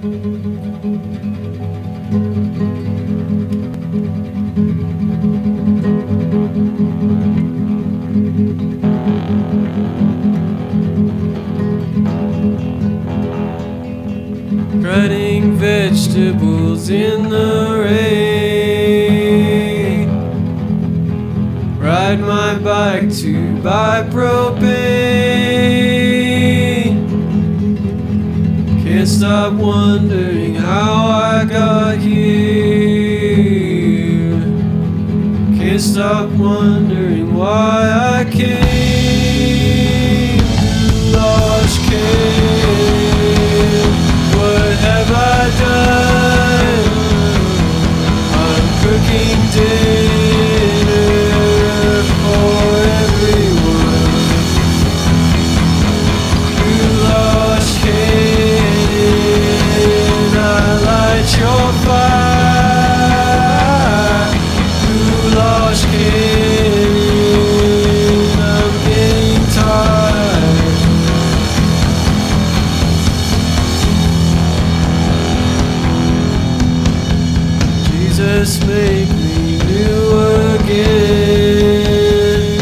Cutting vegetables in the rain. Ride my bike to buy propane. Can't stop wondering how I got here. Can't stop wondering why I came. Lost came. What have I done? I'm cooking dinner for everyone. You lost Canaan, I light your fire. You lost Canaan, I'm getting tired. Jesus, make me new again.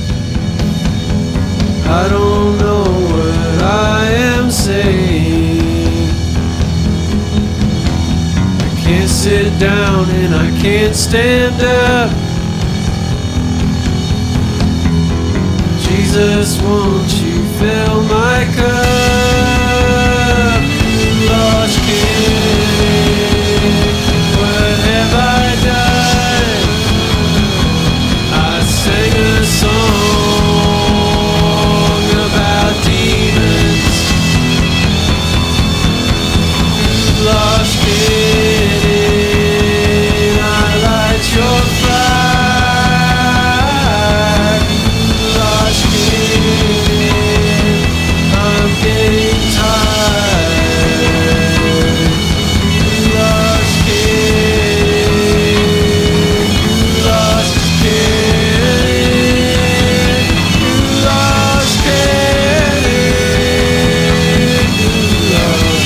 I don't know what I am saying. I can't sit down and I can't stand up. Jesus, won't you fill my cup? Lost King, what have I done? I sang a song about demons. Lost King, I light your fire. Lost King, I'm getting tired. Lost King, lost King, lost King, lost.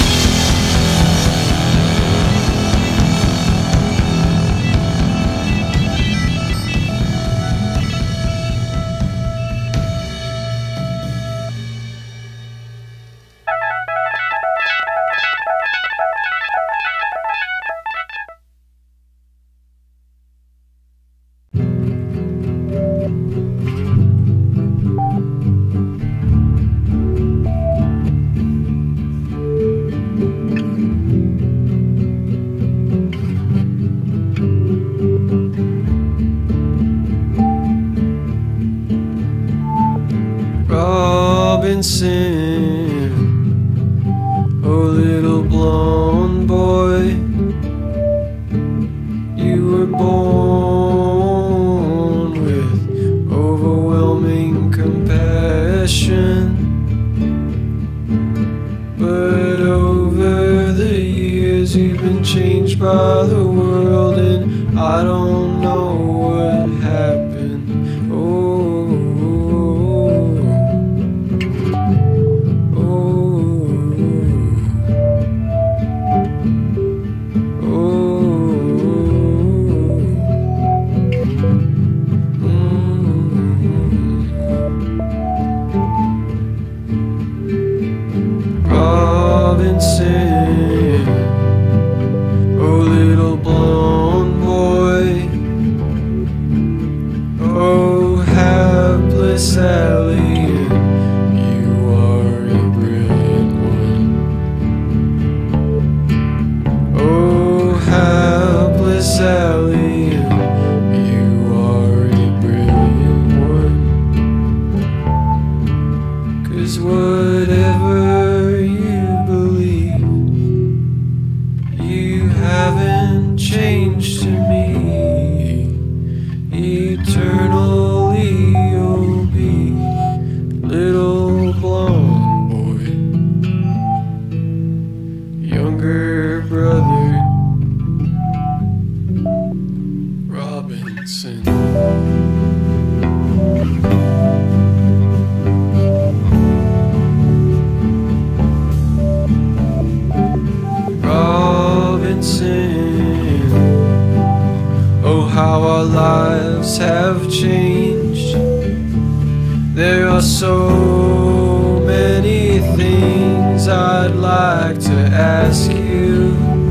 Robinson, oh little blonde boy, you were born with overwhelming compassion, but over the years you've been changed by the world, and I don't know what happened. Robinson, oh little blonde boy, oh hapless alien, you are a brilliant one. Oh hapless alien, you are a brilliant one. 'Cause whatever you believe, lives have changed. There are so many things I'd like to ask you,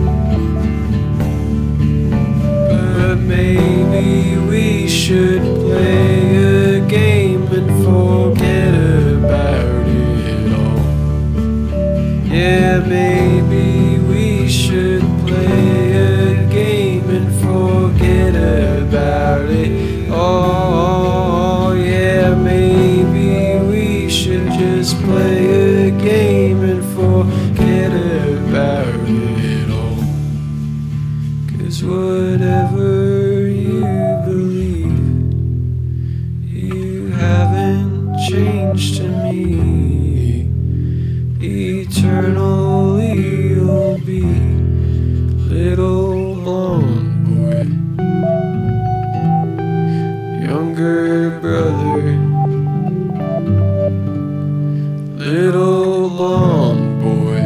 but maybe we should play a game and forget about it all. Yeah, maybe we should play a game and forget about it all. Yeah, maybe we should just play a game and forget about it all. 'Cause whatever you believe, you haven't changed to me. Eternally you'll be little blonde boy, younger brother, little blonde boy,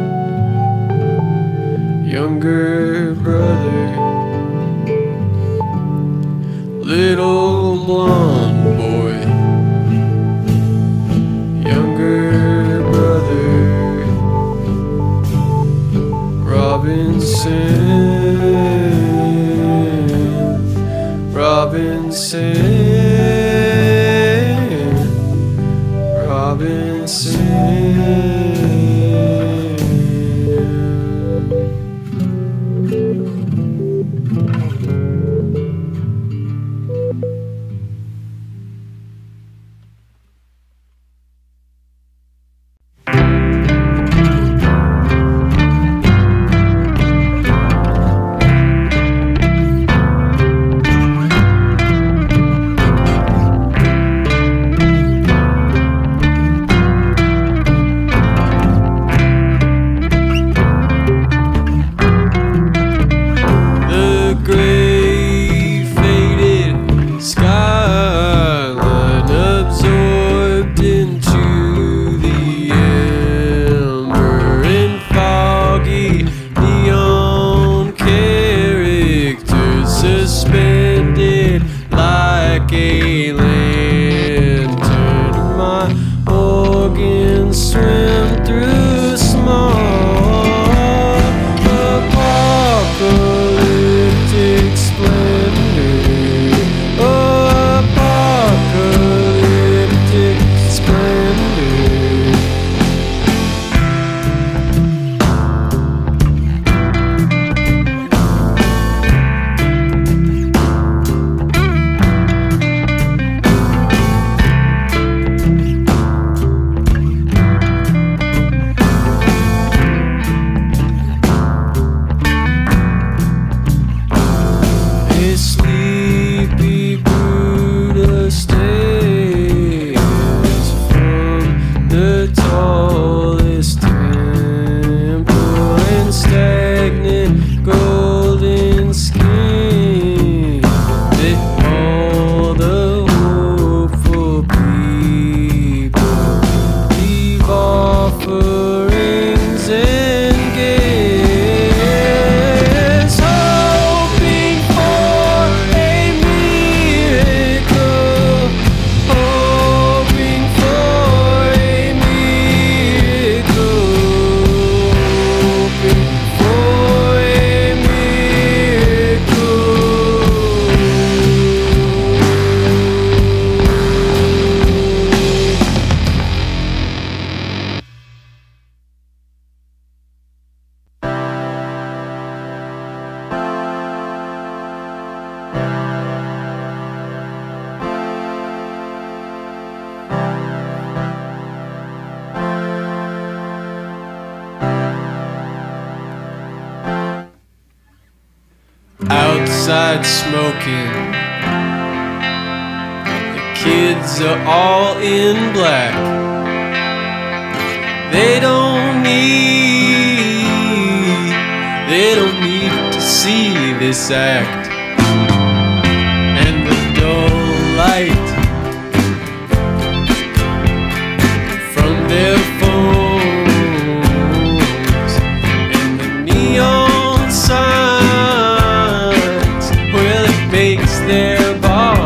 younger brother, little blonde boy, younger brother, Robinson, Robinson, Robinson. Suspended like a lantern, my organs swim through small apocalyptic splendor. Oh, apocalyptic splendor. Sleepy Buddha stares from the tallest temple, and stagnant golden skin that all the hopeful people leave offerings and gifts, hoping for a miracle, hoping for a miracle, hoping for a miracle. Outside smoking, the kids are all in black. They don't need to see this act. And the dull light from their phones and the neon signs, well, it makes their body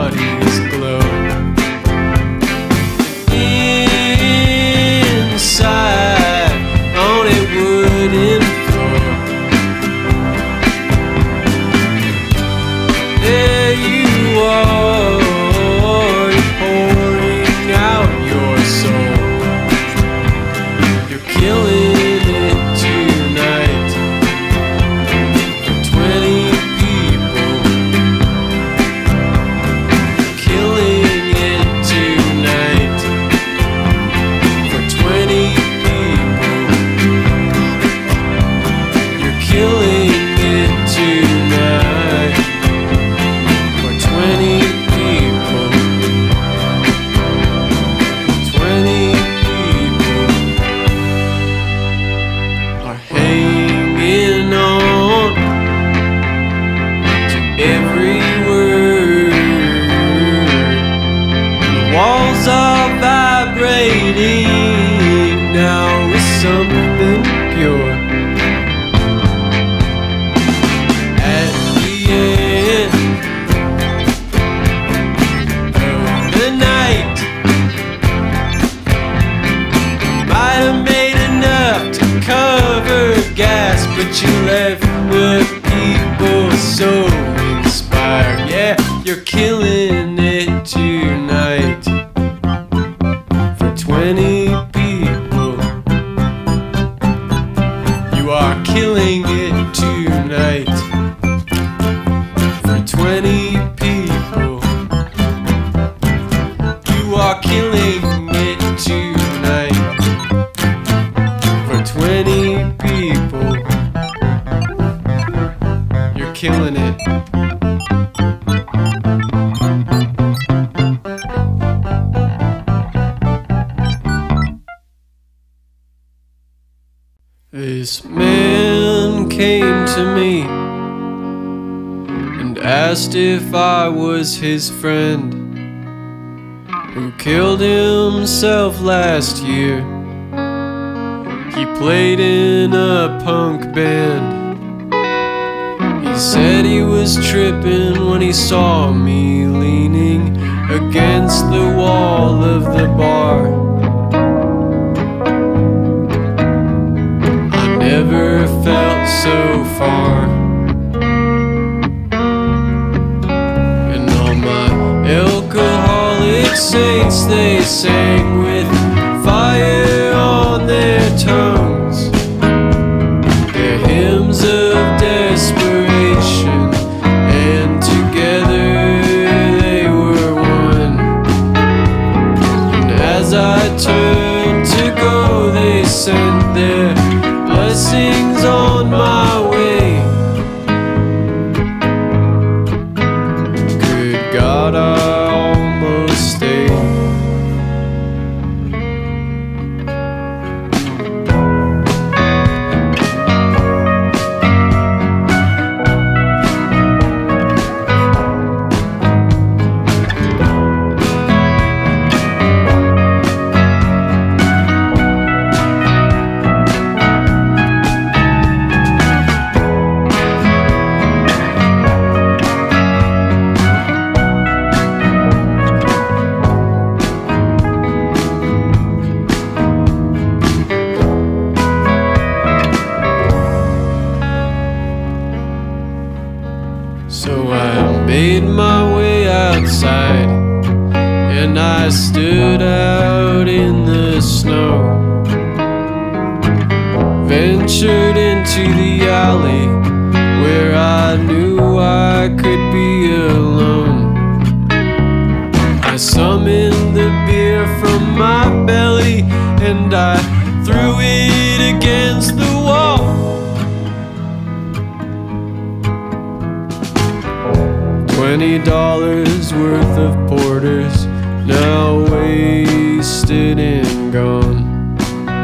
you left the people so inspired. Yeah, you're killing it tonight for 20 people. You are killing it tonight for 20 people. You are killing it tonight for 20 people. You're killing it. This man came to me and asked if I was his friend who killed himself last year. He played in a punk band. He said he was tripping when he saw me leaning against the wall of the bar. Never felt so far. And all my alcoholic saints, they sang with fire on their tongues, their hymns of desperation, and together they were one. And as I turned to go, they sent their blessings on my way. Good God, I almost stayed. So I made my way outside, and I stood out in the snow, ventured into the alley where I knew I could be alone. I summoned the beer from my belly and I threw it against the wall. $20 worth of porters, now wasted and gone.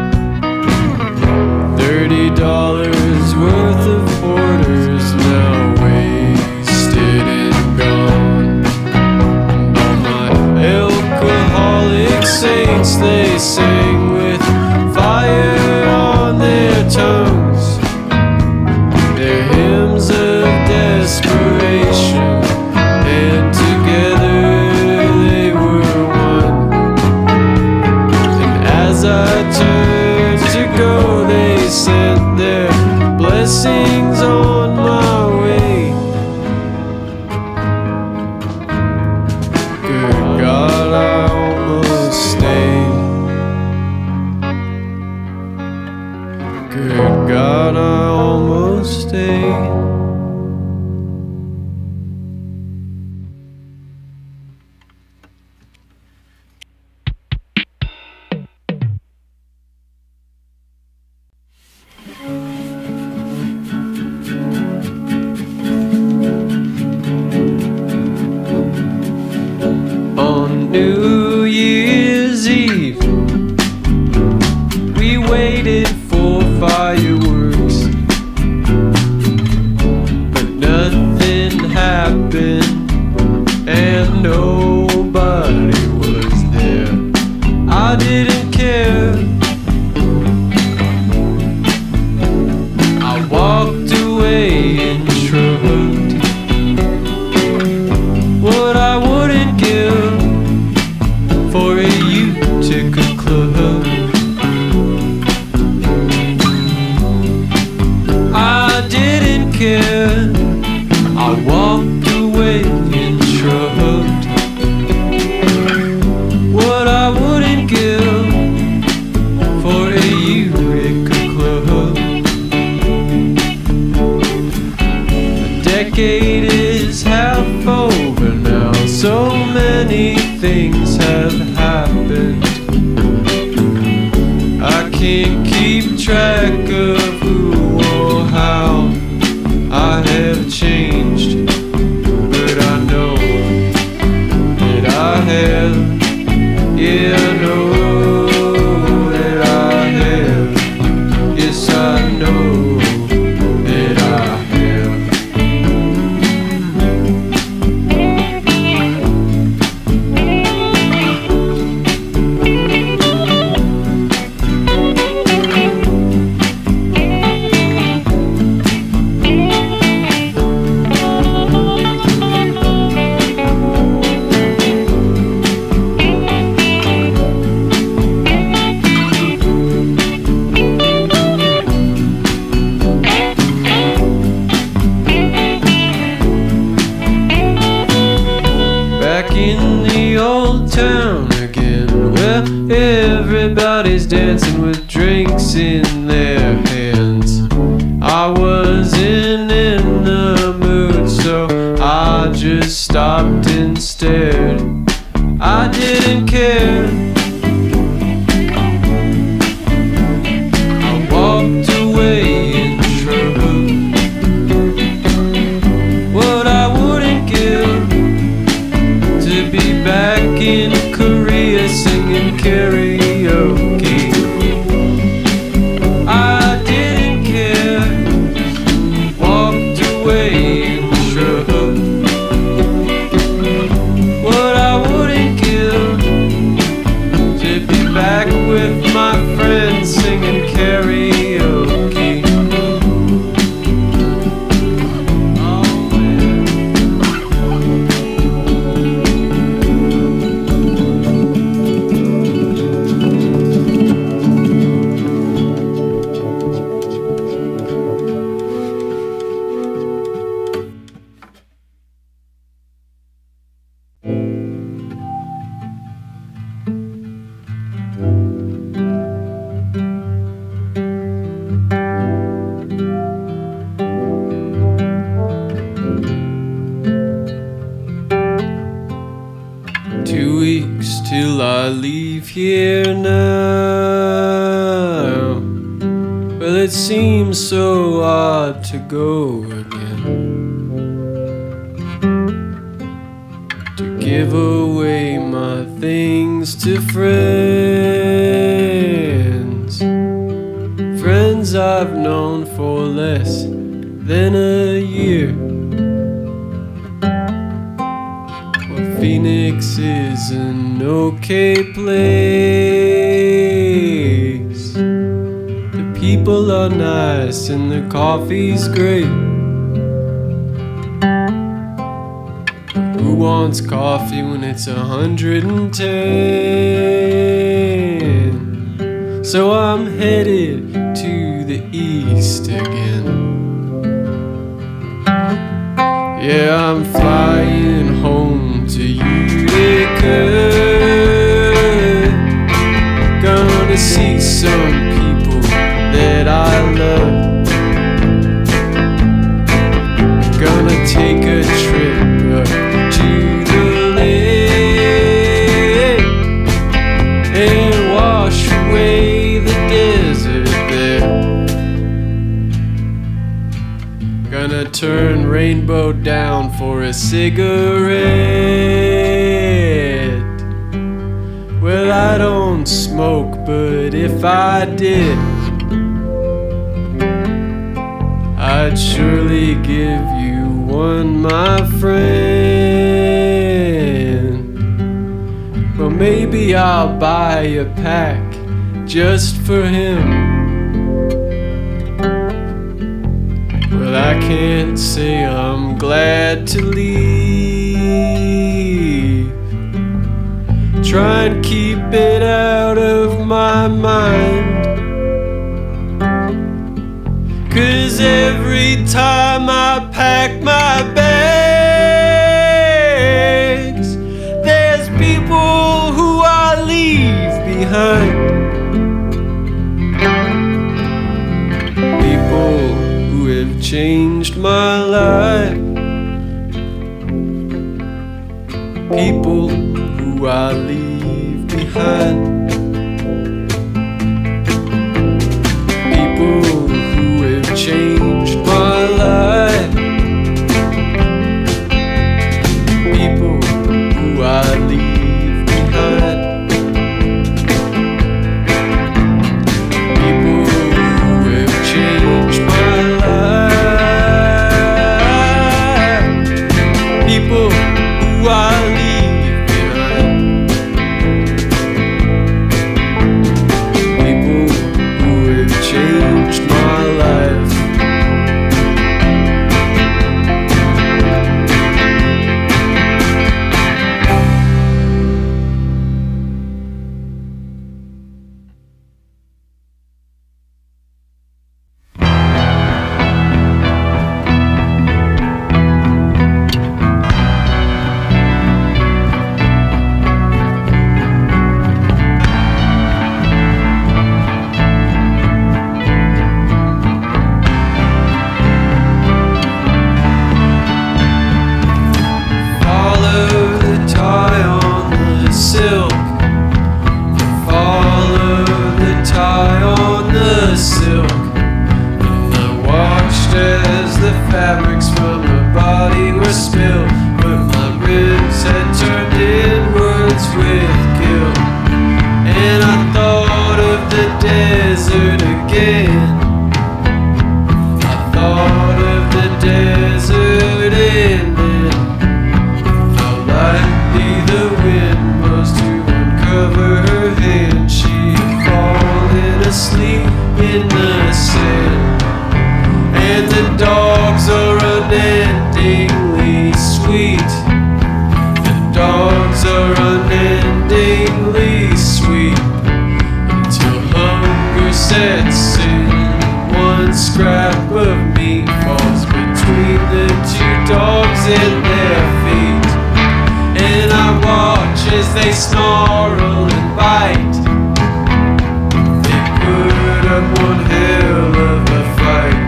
$30 worth of porters, now wasted and gone. And all my alcoholic saints, they sang with fire on their tongues, their hymns of desperation. And together they were one. And as I turned to go, they sent their blessings on my way. Good God, I almost stayed. Good God, I almost stayed. New Year's Eve, we waited for fireworks. care. I walked away and shrugged what I wouldn't give for a Eureka Club. A decade is half over now. So many things have happened. I can't keep track of who or how I have changed, but I know that I have. Yeah, I know that I have. Yes, I know that I have. In the old town again, where everybody's dancing with drinks in their hands. I wasn't in the mood, so I just stopped and stared. I didn't care. I walked away and shrugged what I wouldn't give to be back in Korea singing karaoke. I didn't care. Walked away and shrugged what I wouldn't give to be back with my friends singing karaoke. Till I leave here now. Well, it seems so odd to go again, to give away my things to friends, friends I've known for less than a year. Phoenix is an okay place. The people are nice and the coffee's great. Who wants coffee when it's 110? So I'm headed to the east again. Yeah, I'm flying home to Utica. Gonna see some people that I love. Gonna take a trip up to the lake and wash away the desert there. Gonna turn Rainbow down for a cigarette. Well, I don't smoke, but if I did, I'd surely give you one, my friend. Well, maybe I'll buy a pack just for him. Well, I can't say I'm glad to leave. Try and keep it out of my mind, 'Cause every time I pack my bags, there's people who I leave behind. People who have changed my life. People who I leave behind. People who have changed my life. People who I leave behind. People who have changed my life. People who I leave behind. People who have changed my life. Fabrics from her body were spilled, but my ribs had turned inwards with guilt. And I thought of the desert again. I thought of the desert ending. How lightly the wind was to uncover her hand. She had fallen asleep in the sand. And the dogs are unendingly sweet. The dogs are unendingly sweet. Until hunger sets in. One scrap of meat falls between the two dogs and their feet. And I watch as they snarl and bite. They put up one hell of a fight.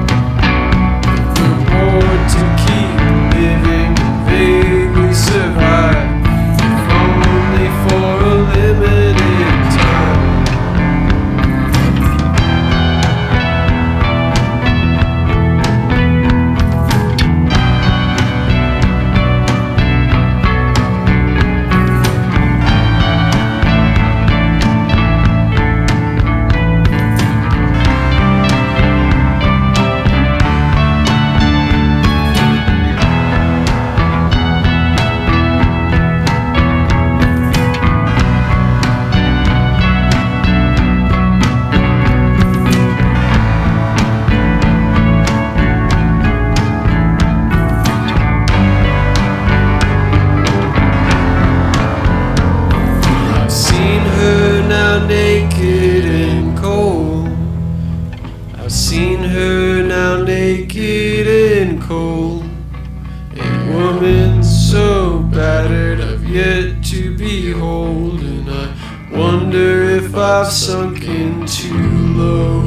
To keep living and vaguely survive, if only for a limited time. Naked and cold. I've seen her now naked and cold. A woman so battered I've yet to behold. And I wonder if I've sunk in too low.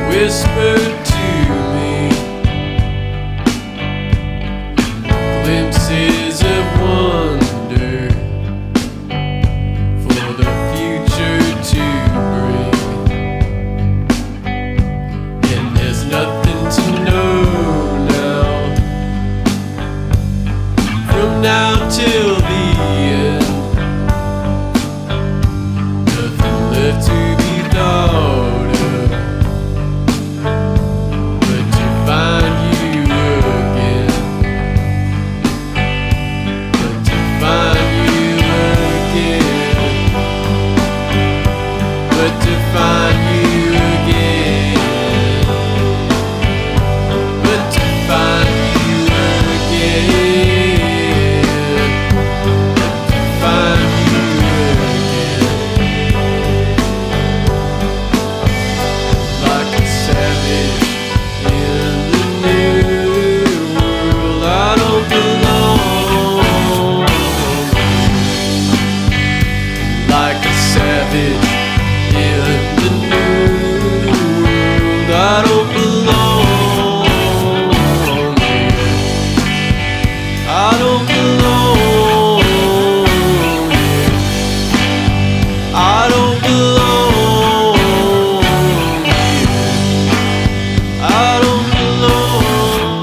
whispered to me glimpses of wonder for the future to bring. And there's nothing to know now, from now till the end. Nothing left to be thought of but to find you again, but to find you again, but to find you again, but to find you again, but to find you again. Like a savage in the new world, I don't belong. Like a savage in the new world, I don't belong. I don't belong. I don't belong. I don't belong.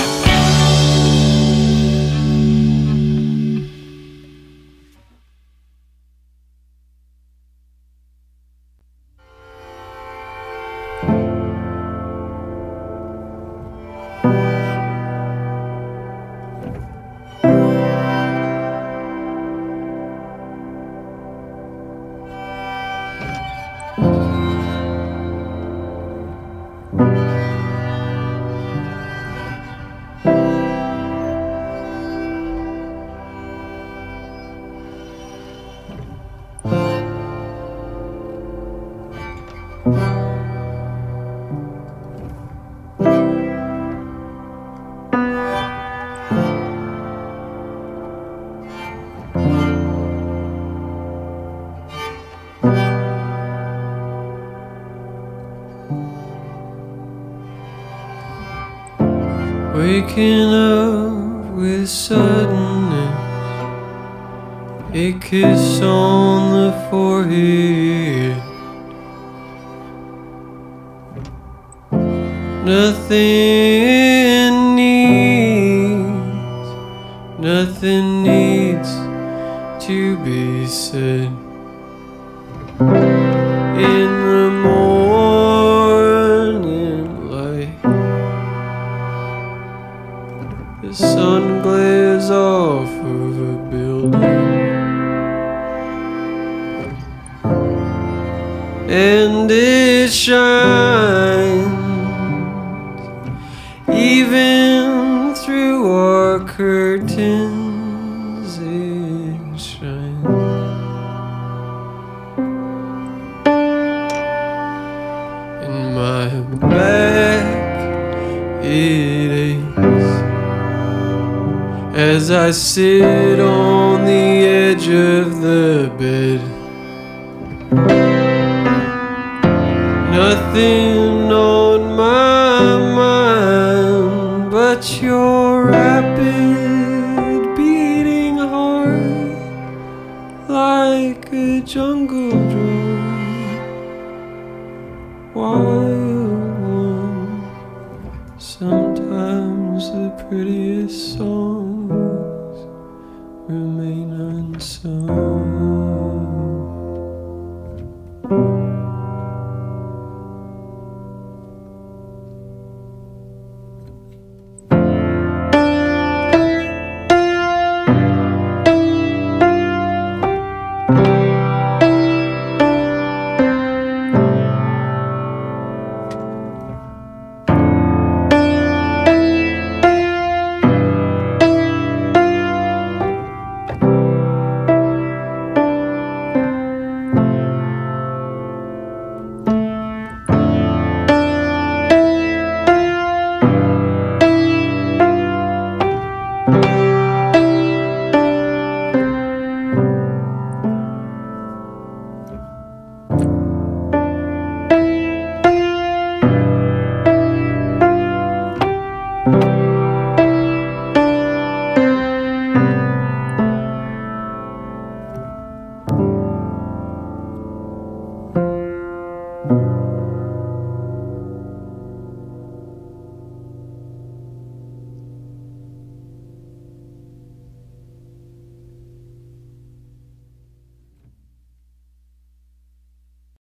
Waking up with suddenness, a kiss on the forehead. Nothing needs to be said. In the morning light, the sun glares off of a building, and it shines even through our curtains. It shines. In my back it aches as I sit on the edge of the bed. Nothing on my mind but your rapid beating heart, like a jungle drum, wild one. Sometimes the prettiest songs remain unsung.